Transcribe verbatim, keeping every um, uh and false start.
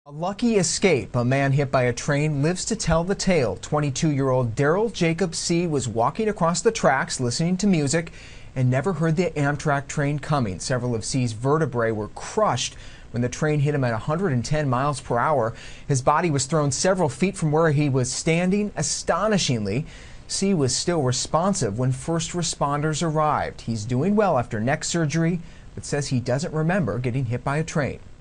A lucky escape. A man hit by a train lives to tell the tale. twenty-two-year-old Daryl Jacob C. was walking across the tracks listening to music and never heard the Amtrak train coming. Several of C's vertebrae were crushed when the train hit him at one hundred ten miles per hour. His body was thrown several feet from where he was standing. Astonishingly, C was still responsive when first responders arrived. He's doing well after neck surgery, but says he doesn't remember getting hit by a train.